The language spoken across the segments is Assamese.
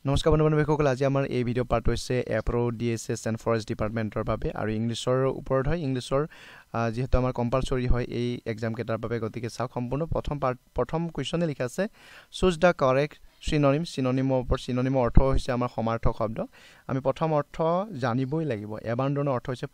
নমস্কাৰ বন্ধুসকল আজি আমাৰ এই ভিডিও পাৰ্ট হৈছে Apro DHS এণ্ড ফৰেষ্ট ডিপাৰ্টমেণ্টৰ বাবে আৰু ইংলিছৰ ওপৰত হয় ইংলিছৰ যেহেতু আমাৰ কম্পালসৰি হয় এই এক্সাম কেটাৰ বাবে গতিকে চাওক সম্পূৰ্ণ প্ৰথম কোৱেশ্চনে লিখা আছে চুজ দা কাৰেক্ট সিনোনিমৰ অৰ্থ হৈছে আমাৰ সমাৰ্থক শব্দ আমি প্ৰথম অৰ্থ জানিবই লাগিব এবান্ডনৰ অৰ্থ হৈছে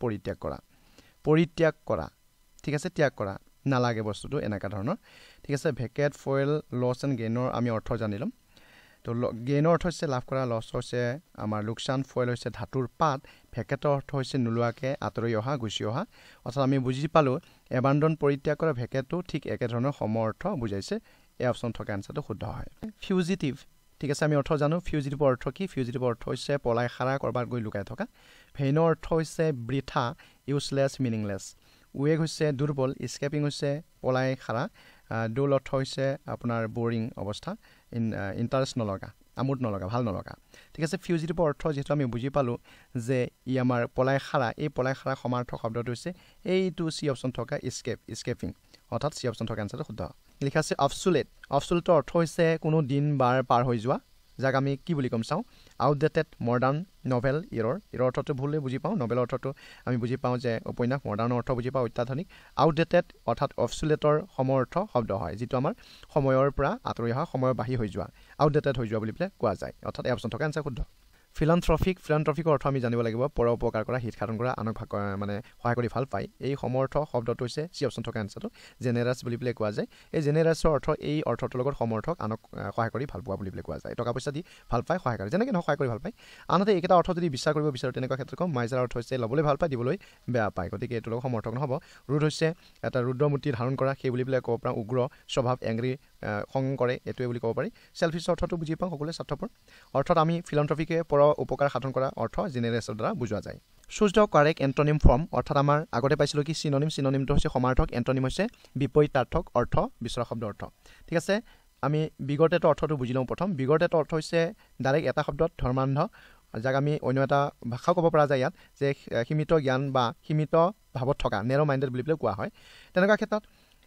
পৰিত্যাগ কৰা ঠিক আছে ত্যাগ কৰা নালাগে বস্তুটো এনেকা ধৰণৰ ঠিক আছে ভেকেট ফয়েল লছ এণ্ড গেইনৰ আমি অৰ্থ জানিলাম তো গেইনৰ অৰ্থ হৈছে লাভ কৰা লছ হৈছে আমাৰ লোকসান ফয়েল হৈছে ধাতুৰ পাত ভেকেটৰ অৰ্থ হৈছে নুলুৱাকে আতৰি অহা গুছি অহা অৰ্থাৎ আমি বুজি পালো এবান্ডন পৰিত্যাগ কৰা ভেকেটটো ঠিক একে ধৰণৰ সম অৰ্থ বুজাইছে এই অপচন থকা আনসাৰটো শুদ্ধ হয় ফিউজিটিভ ঠিক আছে আমি অৰ্থ জানো ফিউজিটিভ অৰ্থ কি ফিউজিটিভ অৰ্থ হৈছে পলাই খাৰা কৰবাত গৈ লুকাই থকা ভেইনৰ অৰ্থ হৈছে বৃথা ইউজলেছ মিনিংলেছ ওয়েগ হৈছে দুৰ্বল স্কেপিং হৈছে পলাই খাৰা ডোল অৰ্থ হৈছে আপোনাৰ বোৰিং অৱস্থা ইন্টাৰেষ্ট নলগা আমোদ নলগা ভাল নলগা ঠিক আছে ফিউজিটিভ অৰ্থ যেটো আমি বুজি পালো যে ই আমাৰ পলাই খাৰা এই পলাই খাৰা সমাৰ্থক শব্দটো হৈছে এইটো সি অপচন থকা স্কেপিং অৰ্থাৎ সি অপচন থকা আনসাৰটো শুদ্ধ লিখা আছে অবসোলেটৰ অৰ্থ হৈছে কোনো দিন বাৰ পাৰ হৈ যোৱা যাক আমি কি বুলি কম চাওঁ আউটডেটেড মডাৰ্ণ নভেল ইৰৰ অৰ্থটো ভুললে বুজি পাওঁ নভেল অৰ্থটো আমি বুজি পাওঁ যে উপন্যাস মডাৰ্ণ অৰ্থ বুজি পাওঁ অত্যাধুনিক আউটডেটেড অৰ্থাৎ অবসোলেটৰ সমৰ্থ শব্দ হয় যেটো আমাৰ সময়ৰ পৰা আতৰি অহা সময় বাহি হৈ যোৱা আউটডেটেড হৈ যোৱা বুলি কোৱা যায় অৰ্থাৎ এই অপচন থকা আনসাৰ শুদ্ধ ফিলান্থ্ৰপিক অৰ্থ আমি জানিব লাগিব পৰ উপকাৰ কৰা হিত সাধন কৰা আনক মানে সহায় কৰি ভাল পায় এই সমৰ্থ শব্দটো হৈছে সি অপচন থকা আনসাৰটো জেনেৰাছ বুলি কোৱা যায় এই জেনেৰাছৰ অৰ্থ এই অৰ্থটোৰ লগত সমৰ্থক আনক সহায় কৰি ভাল পোৱা বুলি কোৱা যায় টকা পইচা দি ভাল পায় সহায় কৰে যেনেকৈ সহায় কৰি ভাল পায় আনহাতে এইকেইটা অৰ্থ যদি বিচাৰ কৰিব বিচাৰো তেনেকুৱা ক্ষেত্ৰত কম মাইজাৰ অৰ্থ হৈছে ল'বলৈ ভাল পায় দিবলৈ বেয়া পায় গতিকে এইটো লগত সমৰ্থক নহব ৰুদ হৈছে এটা ৰুদ্ৰমূৰ্তি ধাৰণ কৰা সেই বুলি ক'ব পৰা উগ্ৰ স্বভাৱ এংগ্ৰি খং কৰে এটোৱে বুলি ক'ব পাৰি সেলফিছ অৰ্থটো বুজি পাওঁ সকলোৱে স্বাৰ্থপৰ অৰ্থাৎ আমি ফিলান্থ্ৰপিকে পৰ উপকাৰ সাধন কৰা অৰ্থ জেনেৰেছৰ দ্বাৰা বুজোৱা যায় choose the correct antonym from অৰ্থাৎ আমাৰ আগতে পাইছিলো কি সিনোনিমটো হৈছে সমাৰ্থক এন্টনিম হৈছে বিপৰীতাৰ্থক অৰ্থ বিচৰা শব্দ অৰ্থ ঠিক আছে আমি বিগতেটো অৰ্থটো বুজি লওঁ প্ৰথম বিগতেটো অৰ্থ হৈছে ডাইৰেক্ট এটা শব্দত ধৰ্মান্ধ যাক আমি অন্য এটা ভাষা ক'ব পৰা যায় ইয়াত যে সীমিত জ্ঞান বা সীমিত ভাৱত থকা নেৰ' মাইণ্ডেড বুলি কোৱা হয় তেনেকুৱা ক্ষেত্ৰত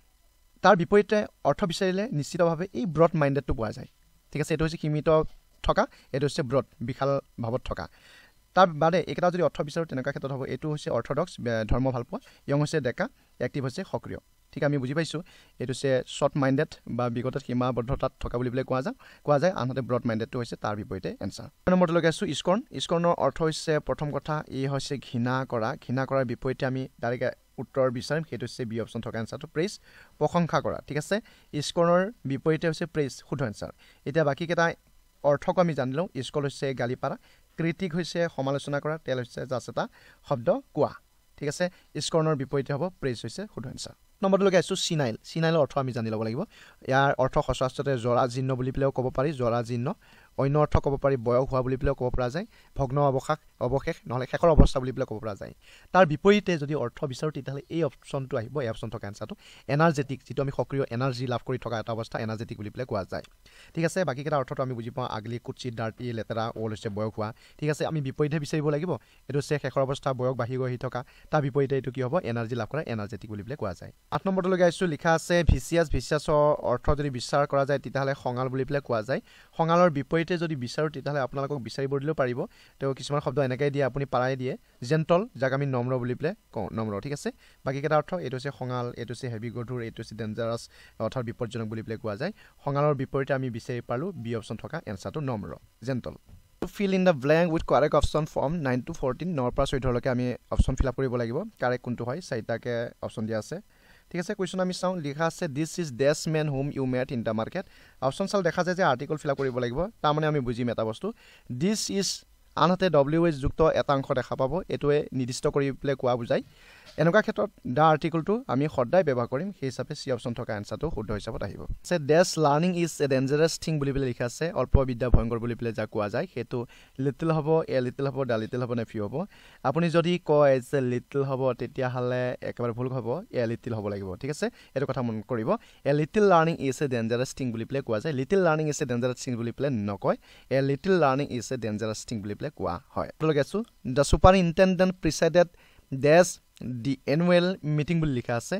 তাৰ বিপৰীতে অৰ্থ বিচাৰিলে নিশ্চিতভাৱে এই ব্ৰড মাইণ্ডেডটো পোৱা যায় ঠিক আছে এইটো হৈছে সীমিত থকা এইটো হৈছে ব্ৰড বিশাল ভাৱত থকা তাৰ বাদে এইকেইটা যদি অৰ্থ বিচাৰো তেনেকুৱা ক্ষেত্ৰত হ'ব এইটো হৈছে অৰ্থডক্স ধৰ্ম ভাল পোৱা ইয়ং হৈছে ডেকা এক্টিভ হৈছে সক্ৰিয় ঠিক আমি বুজি পাইছো এইটো হৈছে শৰ্ট মাইণ্ডেড বা বিগত সীমাবদ্ধতাত থকা বুলি কোৱা যায় আনহাতে ব্ৰড মাইণ্ডেডটো হৈছে তাৰ বিপৰীতে এনসাৰ নম্বৰটো লগাই আছো ইস্কৰ্ণৰ অৰ্থ হৈছে প্ৰথম কথা ই হৈছে ঘৃণা কৰাৰ বিপৰীতে আমি ডাইৰেক্ট উত্তৰ বিচাৰিম সেইটো হৈছে বি অপচন থকা এনসাৰটো প্ৰেইজ প্ৰশংসা কৰা ঠিক আছে ইস্কৰ্ণৰ বিপৰীতে হৈছে প্ৰেইজ শুদ্ধ এনসাৰ এতিয়া বাকি কেইটা অৰ্থক আমি জানিলো ইস্কল হৈছে গালি পাৰা ক্ৰিটিক হৈছে সমালোচনা কৰা তেল হৈছে জাষ্ট এটা শব্দ কোৱা ঠিক আছে ইস্কৰ্ণৰ বিপৰীতে হ'ব প্ৰেইজ হৈছে শুদ্ধ এনসাৰ নম্বৰটো লগাই আছো সিনাইলৰ অৰ্থ আমি জানি ল'ব লাগিব ইয়াৰ অৰ্থ সচৰাচৰতে জৰা জীৰ্ণ বুলি ক'ব পাৰি জৰা জীৰ্ণ অন্য অৰ্থ ক'ব পাৰি বয়স হোৱা বুলি ক'ব পৰা যায় ভগ্ন অৱশেষ নহলে শেষৰ অৱস্থা বুলি ক'ব পৰা যায় তাৰ বিপৰীতে যদি অৰ্থ বিচাৰো তেতিয়াহ'লে এই অপচনটো আহিব এই অপচন থকা এনসাৰটো এনাৰ্জেটিক যেটো আমি সক্ৰিয় এনাৰ্জি লাভ কৰি থকা এটা অৱস্থা এনাৰ্জেটিক বুলি কোৱা যায় ঠিক আছে বাকি কেইটা অৰ্থটো আমি বুজি পাওঁ আগলি কুচিত ডাৰ্টি লেতেৰা অল হৈছে বয়স হোৱা ঠিক আছে আমি বিপৰীতে বিচাৰিব লাগিব এইটো হৈছে শেষৰ অৱস্থা বয়স বাঢ়ি গৈ থকা তাৰ বিপৰীতে এইটো কি হ'ব এনাৰ্জি লাভ কৰা এনাৰ্জেটিক বুলি কোৱা যায় 8 নম্বৰটো লগাইছো লিখা আছে ভিচিয়াছৰ অৰ্থ যদি বিচাৰ কৰা যায় তেতিয়াহ'লে খঙাল বুলি কোৱা যায় খঙালৰ বিপৰীতে যদি বিচাৰো তেতিয়াহ'লে আপোনালোকক বিচাৰিব দিলেও পাৰিব তো কিছুমান শব্দ এনেকৈ দিয়ে আপুনি পাৰাই দিয়ে জেন্টল যাক আমি নম্ৰ বুলি কওঁ নম্ৰ ঠিক আছে বাকি কেইটা অৰ্থ এইটো হৈছে খঙাল এইটো হৈছে হেভি গধুৰ এইটো হৈছে ডেঞ্জাৰাছ অৰ্থাৎ বিপদজনক বুলি কোৱা যায় খঙালৰ বিপৰীতে আমি বিচাৰি পালো বি অপচন থকা এনসাৰটো নম্ৰ gentle fill in the blank with correct option from 9 to 14 9 পৰা 14 লৈকে আমি অপচন ফিল আপ কৰিব লাগিব কাৰেক্ট কোনটো হয় চাৰিটাকে অপচন দিয়া আছে ঠিক আছে কোৱেশ্চন আমি চাওঁ লিখা আছে this is dash man whom you met in the market option চাল দেখা যায় যে আৰ্টিকল ফিল আপ কৰিব লাগিব তাৰ মানে আমি বুজিম এটা বস্তু দিস ইজ আনহাতে WH যুক্ত এটা অংশ দেখা পাব এটোৱে নিৰ্দিষ্ট কৰি কোৱা বুজায় এনেকুৱা ক্ষেত্ৰত দা আৰ্টিকলটো আমি সদায় ব্যৱহাৰ কৰিম সেই হিচাপে সি অপচন থকা এনসাৰটো শুদ্ধ হিচাপত আহিব সে dash learning is a dangerous thing বুলি লিখা আছে অল্প বিদ্যা ভয়ংকৰ বুলি যা কোৱা যায় সেইটো লিটল হ'ব এ লিটল হ'ব দা লিটল হ'ব নে ফিউ হ'ব আপুনি যদি কয় যে লিটল হ'ব তেতিয়াহ'লে একেবাৰে ভুল হ'ব এ লিটল হ'ব লাগিব ঠিক আছে এইটো কথা মন কৰিব a little learning is a dangerous thing বুলি কোৱা যায় little learning is a dangerous thing বুলি নকয় a little learning is a dangerous thing বুলি কোৱা হয় লগাইছো the superintendent presided dash the annual meeting বুলি লিখা আছে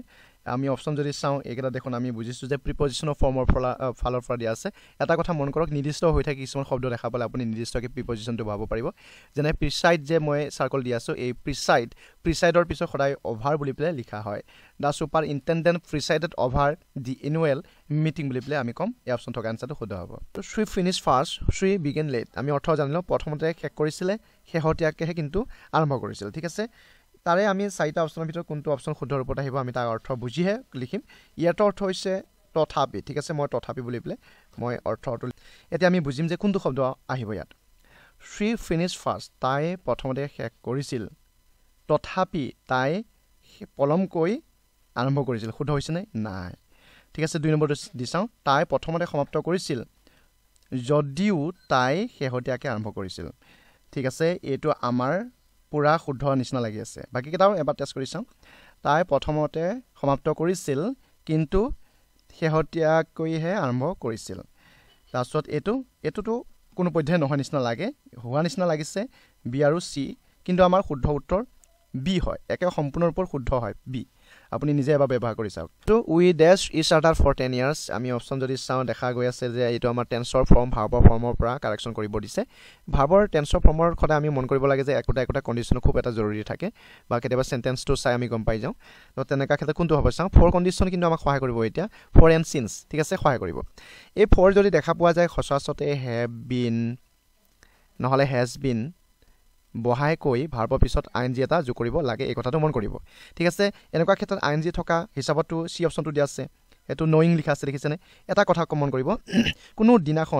আমি অপশন যদি চাওঁ এইকেইটা দেখোন আমি বুজিছোঁ যে প্ৰিপজিশ্যনৰ ফৰ্মৰ ফালৰ পৰা দিয়া আছে এটা কথা মন কৰক নিৰ্দিষ্ট হৈ থাকে কিছুমান শব্দ দেখা পালে আপুনি নিৰ্দিষ্টকৈ প্ৰিপজিশ্যনটো বহাব পাৰিব যেনে প্ৰিচাইড যে মই চাৰ্কল দি আছোঁ এই প্ৰিচাইডৰ পিছত সদায় অভাৰ বুলি পেলাই লিখা হয় the superintendent presided over the annual meeting বুলি পেলাই আমি ক'ম এই অপশ্যন থকা এনচাৰটো শুদ্ধ হ'ব three finish first three begin late আমি অৰ্থ জানিলোঁ প্ৰথমতে শেষ কৰিছিলে শেহতীয়াকৈহে কিন্তু আৰম্ভ কৰিছিল ঠিক আছে তাৰে আমি চাৰিটা অপশ্যনৰ ভিতৰত কোনটো অপশ্যন শুদ্ধ ৰূপত আহিব আমি তাৰ অৰ্থ বুজিহে লিখিম ইয়াৰ অৰ্থ হৈছে তথাপি ঠিক আছে মই তথাপি বুলি পেলাই মই অৰ্থটো এতিয়া আমি বুজিম যে কোনটো শব্দ আহিব ইয়াত শ্ৰী ফিনিছ ফাৰ্ষ্ট তাই প্ৰথমতে শেষ কৰিছিল তথাপি তাই পলমকৈ আৰম্ভ কৰিছিল শুদ্ধ হৈছেনে নাই ঠিক আছে 2 নম্বৰটো দি চাওঁ তাই প্ৰথমতে সমাপ্ত কৰিছিল যদিও তাই শেহতীয়াকৈ আৰম্ভ কৰিছিল ঠিক আছে এইটো আমাৰ পুৰা শুদ্ধ নিচিনা লাগি আছে বাকি কেইটাও এবাৰ টেষ্ট কৰি চাওঁ তাই প্ৰথমতে সমাপ্ত কৰিছিল কিন্তু শেহতীয়াকৈহে আৰম্ভ কৰিছিল তাৰপিছত এইটোতো কোনো পধ্যে নহয় নিচিনা লাগে হোৱা নিচিনা লাগিছে বি আৰু চি কিন্তু আমাৰ শুদ্ধ উত্তৰ বি হয় একে সম্পূৰ্ণ ৰূপত শুদ্ধ হয় বি আপুনি নিজে এবাৰ ব্যৱহাৰ কৰি চাওক তো উই ডেছ ইচ আদাৰ ফৰ 10 ইয়াৰ্ছ আমি অপশ্যন যদি চাওঁ দেখা গৈ আছে যে এইটো আমাৰ টেন্সৰ ফৰ্ম ভাৰ্বৰ ফৰ্মৰ পৰা কাৰেকশ্যন কৰিব দিছে ভাৰ্বৰ টেন্সৰ ফৰ্মৰ সদায় আমি মন কৰিব লাগে যে একোটা কণ্ডিশ্যন খুব এটা জৰুৰী থাকে বা কেতিয়াবা চেণ্টেন্সটো চাই আমি গম পাই যাওঁ তো তেনেকুৱা ক্ষেত্ৰত কোনটো হ'ব চাওঁ ফৰ কণ্ডিশ্যন কিন্তু আমাক সহায় কৰিব এতিয়া ফৰ এণ্ড চিন্স ঠিক আছে সহায় কৰিব এই ফৰ যদি দেখা পোৱা যায় সচৰাচৰতে হেভ বিন নহ'লে হেজ বিন বহাই কৈ ভাৰ্বৰ পিছত আইএনজি এটা যোগ কৰিব লাগে এই কথাটো মন কৰিব ঠিক আছে এনেকুৱা ক্ষেত্ৰত আইএনজি থকা হিচাপতো সি অপশ্যনটো দিয়া আছে এটো নয়িং লিখা আছে দেখিছেনে এটা কথা মন কৰিব কোনো দিনাখন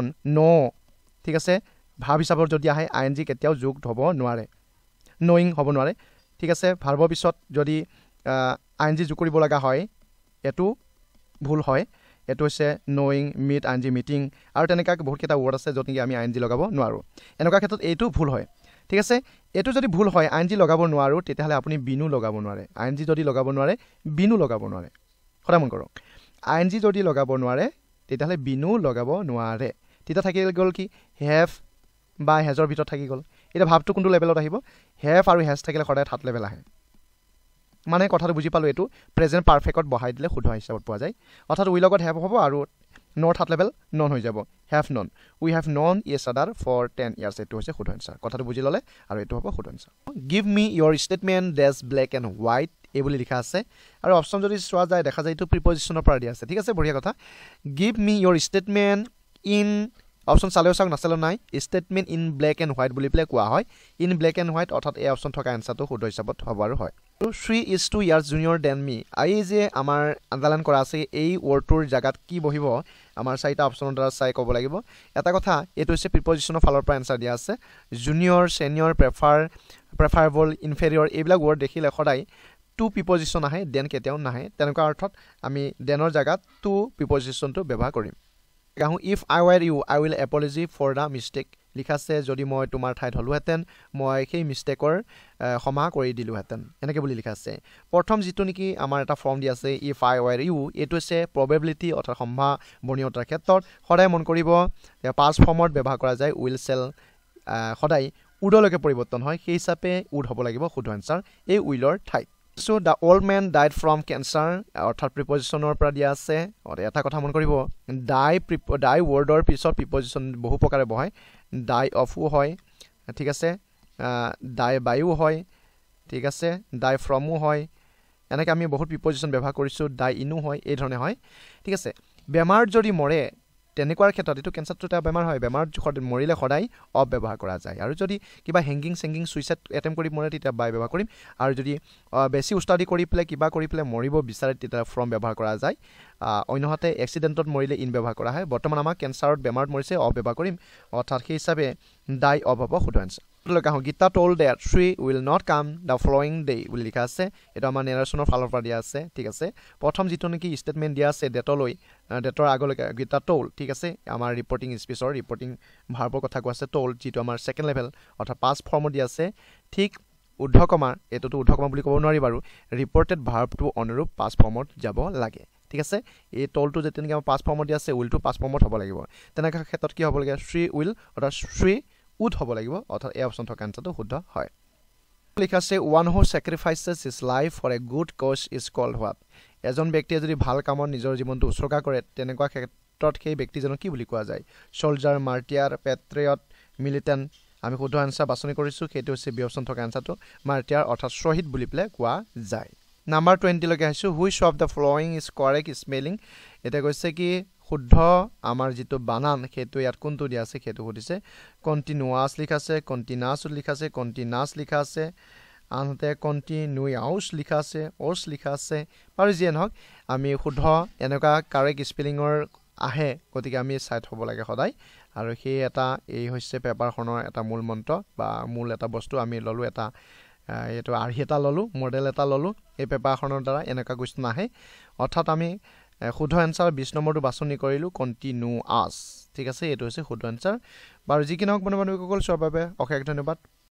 ঠিক আছে ভাব হিচাপত যদি আহে আইএনজি কেতিয়াও যোগ হ'ব নোৱাৰে নয়িং হ'ব নোৱাৰে ঠিক আছে ভাৰ্বৰ পিছত যদি আইএনজি যোগ কৰিব লগা হয় এটো ভুল হয় এটো হৈছে নয়িং মিট আইএনজি মিটিং আৰু তেনেকা বহুত কেইটা ৱৰ্ড আছে যত নেকি আমি আইএনজি লগাব নোৱাৰো এনেকুৱা ক্ষেত্ৰত এইটো ভুল হয় ঠিক আছে এটো যদি ভুল হয় আইএনজি লগাব নোৱাৰো তেতিয়াহলে আপুনি বিনু লগাব নোৱাৰে আইএনজি যদি লগাব নোৱাৰে বিনু লগাব নোৱাৰে খৰা মন কৰক আইএনজি যদি লগাব নোৱাৰে তেতিয়াহলে বিনু লগাব নোৱাৰে তেতিয়া থাকি গল কি হেভ বা হেজৰ ভিতৰত থাকি গল এটা ভাবটো কোনটো লেভেলত আহিব হেভ আৰু হেজ থাকিলে সদায় থাৰ্ড লেভেল আহে মানে কথাটো বুজি পালো এটো প্ৰেজেন্ট পাৰফেক্টত বহাই দিলে শুদ্ধ হিচাপত পোৱা যায় অৰ্থাৎ উই লগত হেভ হ'ব আৰু নট থাৰ্ড লেভেল নন হৈ যাব have known we have known each other for 10 years এটো হৈছে শুদ্ধ আনসাৰ কথাটো বুজি ললে আৰু এটো হ'ব শুদ্ধ answer give me your statement dash black and white এই বুলি লিখা আছে আৰু অপশ্যন যদি চোৱা যায় দেখা যায় এইটো প্ৰিপজিশ্যনৰ পৰা দিয়া আছে ঠিক আছে বঢ়িয়া কথা give me your statement in option চালেও চাওক নাচালেও নাই statement in black and white বুলি পেলাই কোৱা হয় ইন ব্লেক এণ্ড হোৱাইট অৰ্থাৎ এই অপশ্যন থকা এনসাৰটো শুদ্ধ হিচাপত হ'ব আৰু হয় তো 3 is 2 years junior than me এই যে আমাৰ আন্দালন কৰা আছে এই ৱৰ্ডটোৰ জাগাত কি বহিব আমাৰ চাৰিটা অপশ্যনৰ দ্বাৰা চাই ক'ব লাগিব এটা কথা এইটো হৈছে প্ৰিপজিশ্যনৰ ফালৰ পৰা এনসাৰ দিয়া আছে জুনিয়ৰ সিনিয়ৰ প্ৰেফাৰেবল ইনফেৰিয়ৰ এইবিলাক ৱৰ্ড দেখিলে সদায় টু প্ৰিপজিশ্যন আহে দেন কেতিয়াও নাহে তেনেকুৱা অৰ্থত আমি দেনৰ জাগাত টু প্ৰিপজিশ্যনটো ব্যৱহাৰ কৰিম গাহু if I were you I will apology for the mistake লিখা আছে যদি মই তোমাৰ ঠাইত হলোহেঁতেন মই সেই মিষ্টেকৰ ক্ষমা কৰি দিলোহেঁতেন এনেকৈ বুলি লিখা আছে প্ৰথম যিটো নেকি আমাৰ এটা ফৰ্ম দি আছে ইফ আই ৱেৰ ইউ এইটো হৈছে প্ৰবেবিলিটি অৰ্থাৎ সম্ভাৱনীয়তাৰ ক্ষেত্ৰত সদায় মন কৰিব পাষ্ট ফৰ্মত ব্যৱহাৰ কৰা যায় উইল চেল সদায় উডলৈকে পৰিৱৰ্তন হয় সেই হিচাপে উড হ'ব লাগিব শুদ্ধ এনসাৰ এই উইলৰ ঠাইত So the old man died from cancer অৰ্থাৎ প্ৰিপজিশ্যনৰ পৰা দিয়া আছে এটা কথা মন কৰিব die wordৰ পিছত প্ৰিপজিশ্যন বহু প্ৰকাৰে বহায় die of হয় ঠিক আছে die by হয় ঠিক আছে die from হয় এনেকৈ আমি বহুত প্ৰিপজিশ্যন ব্যৱহাৰ কৰিছোঁ die in হয় এই ধৰণে হয় ঠিক আছে বেমাৰ যদি মৰে তেনেকুৱাৰ ক্ষেত্ৰত এটো কেন্সাৰটো এটা বেমাৰ হয় বেমাৰ মৰিলে সদায় অফ ব্যৱহাৰ কৰা যায় আৰু যদি কিবা হেংগিং সুইসাইড এটেম্প কৰি মৰে তেতিয়া বাই ব্যৱহাৰ কৰিম আৰু যদি বেছি উস্তাদি কৰি পেলাই কিবা কৰি পেলাই মৰিব বিচাৰে তেতিয়া ফ্ৰম ব্যৱহাৰ কৰা যায় অন্যহাতে এক্সিডেন্টত মৰিলে ইন ব্যৱহাৰ কৰা হয় বৰ্তমান আমাৰ কেন্সাৰত বেমাৰত মৰিছে অফ ব্যৱহাৰ কৰিম অৰ্থাৎ সেই হিচাপে ডাই অফ হ'ব শুদ্ধ answer Geeta told that she will not come the following day বুলি লিখা আছে এটা আমাৰ নেৰেশ্যনৰ ফালৰ পৰা দিয়া আছে ঠিক আছে প্ৰথম যিটো নেকি ষ্টেটমেন্ট দিয়া আছে ডেটলৈ ডেটৰ আগলৈকে গীতা told ঠিক আছে আমাৰ ৰিপৰ্টিং স্পীচৰ ৰিপৰ্টিং ভাৰ্বৰ কথা কোৱা আছে told যিটো আমাৰ সেকেন্ড লেভেল অৰ্থাৎ পাষ্ট ফৰ্মত দিয়া আছে ঠিক উদ্ধকমাৰ এটোটো উদ্ধকমা বুলি ক'ব নোৱাৰি বাৰু ৰিপৰ্টেড ভাৰ্বটো অনুৰূপ পাষ্ট ফৰ্মত যাব লাগে ঠিক আছে এই toldটো যে তেনেকৈ আমাৰ পাষ্ট ফৰ্মত দিয়া আছে উইলটো পাষ্ট ফৰ্মত হ'ব লাগিব তেনেকা ক্ষেত্ৰত কি হ'ব লাগে she will অৰ্থাৎ she উড হ'ব লাগিব অৰ্থাৎ এই অপশ্যন থকা আনসাৰটো শুদ্ধ হয় লিখা আছে one who sacrifices his life for a good cause is called what এজন ব্যক্তিয়ে যদি ভাল কামত নিজৰ জীৱনটো উৎসৰ্গা কৰে তেনেকুৱা ক্ষেত্ৰত সেই ব্যক্তিজনক কি বুলি কোৱা যায় সোলজাৰ মাৰ্টিয়াৰ পেট্ৰিয়ট মিলিটেন্ট আমি শুদ্ধ আনসাৰ বাছনি কৰিছো সেইটো হৈছে বি অপচন থকা আনসাৰটো মাৰ্টিয়াৰ অৰ্থাৎ শহীদ বুলি প্লে কোৱা যায় নাম্বাৰ 20 লকে আহিছো which of the following is correct spelling এটা কৈছে কি শুদ্ধ আমাৰ যেটো বানান হেতু ইয়াত কোনটো দিয়া আছে হেতু হদিছে কন্টিনিউয়াস লিখা আছে কন্টিনাস লিখা আছে কন্টিনাস লিখা আছে আনতে কন্টিনিউয়াস লিখা আছে ওস লিখা আছে আৰু যেন হক আমি শুদ্ধ এনেকা কাৰেক্ট স্পেলিংৰ আহে গতিকে আমি সাইড হ'ব লাগে সদায় আৰু সেই এটা এই হৈছে পেপাৰখনৰ এটা মূল মন্ত্ৰ বা মূল এটা বস্তু আমি ললো এটা এটো আৰহি এটা ললো মডেল এটা ললো এই পেপাৰখনৰ দ্বাৰা এনেকা কুৱেশ্যন আহে অৰ্থাৎ আমি শুদ্ধ আনসাৰ 20 নম্বৰটো বাছনি কৰিলো কন্টিনিউয়াস ঠিক আছে এটো হৈছে শুদ্ধ আনসাৰ বাৰু যি কিনক বন্ধু-বান্ধৱীসকল সব বাবে অশেষ ধন্যবাদ